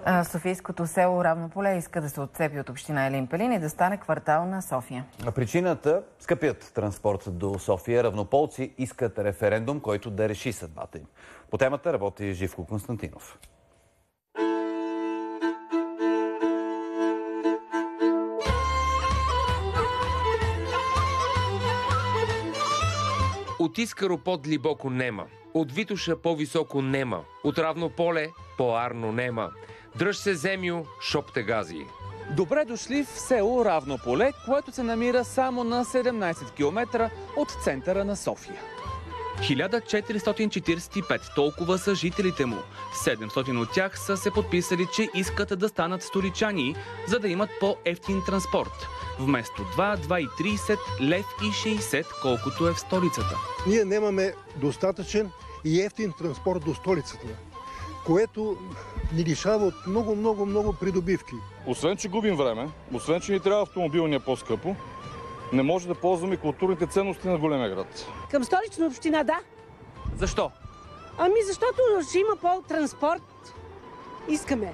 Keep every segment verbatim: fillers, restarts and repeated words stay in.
Софийското село Равнополе иска да се отцепи от община Елин Пелин и да стане квартал на София. Причината – скъпият транспорт до София. Равнополци искат референдум, който да реши съдбата им. По темата работи Живко Константинов. От Искъро по-длибоко нема, от Витоша по-високо нема, от Равнополе по-арно нема. Дръж се, земю, шопте гази. Добре дошли в село Равнополе, което се намира само на седемнайсет километра от центъра на София. хиляда четиристотин четирийсет и пет, толкова са жителите му. седемстотин от тях са се подписали, че искат да станат столичани, за да имат по-евтин транспорт. Вместо два, два и трийсет, лев и шейсет, колкото е в столицата. Ние нямаме достатъчен и евтин транспорт до столицата, което ни лишава от много, много, много придобивки. Освен, че губим време, освен, че ни трябва автомобилния по-скъпо, не може да ползваме културните ценности на големия град. Към Столична община, да. Защо? Ами защото ще има по-транспорт. Искаме.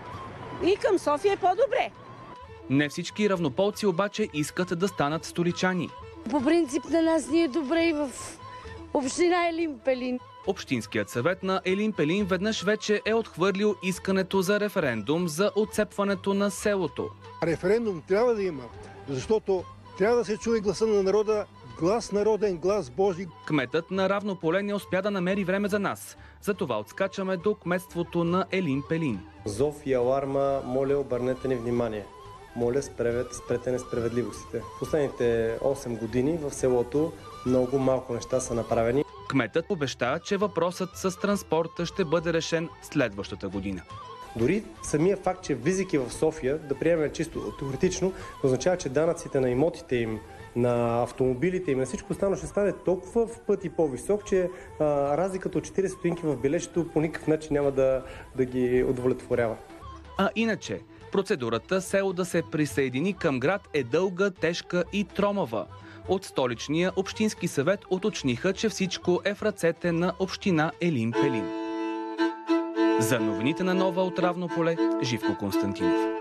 И към София е по-добре. Не всички равнополци обаче искат да станат столичани. По принцип на нас ни е добре и в община Елин Пелин. Общинският съвет на Елин Пелин веднъж вече е отхвърлил искането за референдум за отцепването на селото. Референдум трябва да има, защото трябва да се чуе гласа на народа, глас народен, глас Божий. Кметът на Равнополе не успя да намери време за нас. Затова отскачаме до кметството на Елин Пелин. Зов и аларма, моля, обърнете ни внимание. Моля, спрете, спрете несправедливостите. В последните осем години в селото много малко неща са направени. Кметът обеща, че въпросът с транспорта ще бъде решен следващата година. Дори самия факт, че влизайки в София, да приемем чисто теоретично, означава, че данъците на имотите им, на автомобилите им, на всичко останало ще стане толкова в пъти по-висок, че а, разликата от четирийсет стотинки в билетчето по никакъв начин няма да, да ги удовлетворява. А иначе, процедурата село да се присъедини към град е дълга, тежка и тромава. От столичния общински съвет уточниха, че всичко е в ръцете на община Елин Пелин. За новините на Нова от Равнополе, Живко Константинов.